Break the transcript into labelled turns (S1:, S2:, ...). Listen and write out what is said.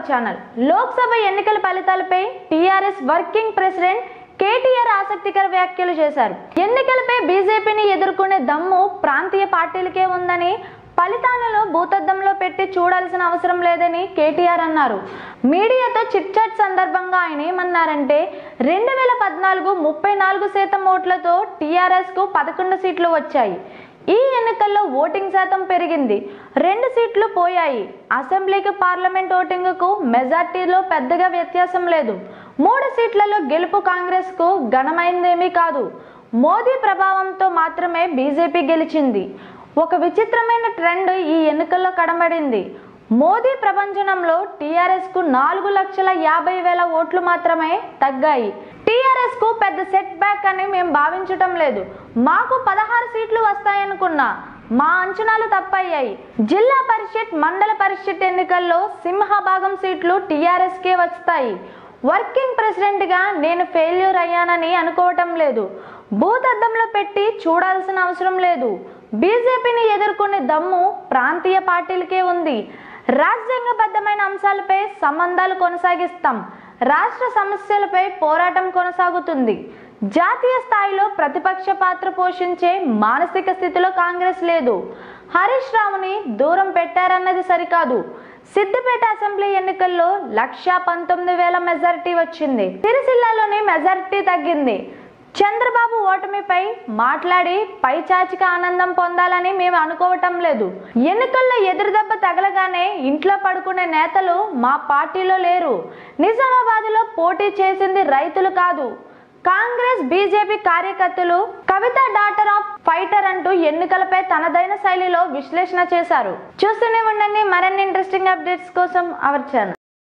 S1: Channel. Lok Sabha ఎన్నికల ఫలితాలపై TRS working president KTR ఆసక్తికర వ్యాఖ్యలు చేశారు. ఎన్నికలపై బీజేపీని ఎదుర్కొనే దమ్ము ప్రాంతీయ పార్టీలకే ఉందని, ఫలితాలను భూతద్దంలో పెట్టి చూడాల్సిన అవసరం లేదని KTR అన్నారు. మీడియాతో చిట్ చాట్ సందర్భంగా ఆయన ఏమన్నారంటే 2014 34% ఓట్లతో టీఆర్ఎస్ కు 11 సీట్లు వచ్చాయి. ఈ ఎన్నికల్లో ఓటింగ్ శాతం పెరిగింది, 2 సీట్లు పోయాయి. అసెంబ్లీకి పార్లమెంట్ ఓటింగ్ కు మెజార్టీలో పెద్దగా వ్యత్యాసం లేదు. 3 సీట్లలో గెలుపు కాంగ్రెస్ కు ఘనమైందేమీ కాదు. మోదీ ప్రభావంతో మాత్రమే బీజేపీ గెలిచింది. ఒక విచిత్రమైన ట్రెండ్ ఈ ఎన్నికల్లో కనబడింది. మోదీ ప్రభంజనంలో టీఆర్ఎస్ కు 4,50,000 ఓట్లు మాత్రమే తగ్గాయి. టీఆర్ఎస్ కు పెద్ద సెట్ బ్యాక్ అని మేము భావించటం లేదు. మాకు 16 సీట్లు వస్తాయనుకున్నా, మా అంచనాలు తప్పయ్యాయి. జిల్లా పరిషత్, మండల పరిషత్ ఎన్నికల్లో సింహభాగం సీట్లు టీఆర్ఎస్ కే వస్తాయి. వర్కింగ్ ప్రెసిడెంట్ గా నేను ఫెయిల్యూర్ అయ్యానని అనుకోవటం లేదు. భూతద్దంలో పెట్టి చూడాల్సిన అవసరం లేదు. బీజేపీని ఎదుర్కొనే దమ్ము ప్రాంతీయ పార్టీలకే ఉంది. రాజ్యాంగబద్ధమైన అంశాలపై సంబంధాలు కొనసాగిస్తాం. రాష్ట్ర సమస్యలపై పోరాటం కొనసాగుతుంది. జాతీయ స్థాయిలో ప్రతిపక్ష పాత్ర పోషించే మానసిక స్థితిలో కాంగ్రెస్ లేదు. హరీష్ రావుని దూరం పెట్టారన్నది సరికాదు. సిద్దిపేట అసెంబ్లీ ఎన్నికల్లో 1,19,000 మెజారిటీ వచ్చింది. సిరిసిల్లాలోని మెజారిటీ తగ్గింది. చంద్రబాబు ఓటమిపై మాట్లాడి పైచాచిక ఆనందం పొందాలని మేము అనుకోవటం లేదు. ఎన్నికల్లో ఎదురుదెబ్బ తగలగానే ఇంట్లో పడుకునే నేతలు మా పార్టీలో లేరు. నిజామాబాద్లో పోటీ చేసింది రైతులు కాదు, కాంగ్రెస్ బీజేపీ కార్యకర్తలు. కవిత డాటర్ ఆఫ్ ఫైటర్ అంటూ ఎన్నికలపై తనదైన శైలిలో విశ్లేషణ చేశారు. చూస్తూనే ఉండండి మరిన్ని ఇంట్రెస్టింగ్ అప్డేట్స్ కోసం అవర్ ఛానల్.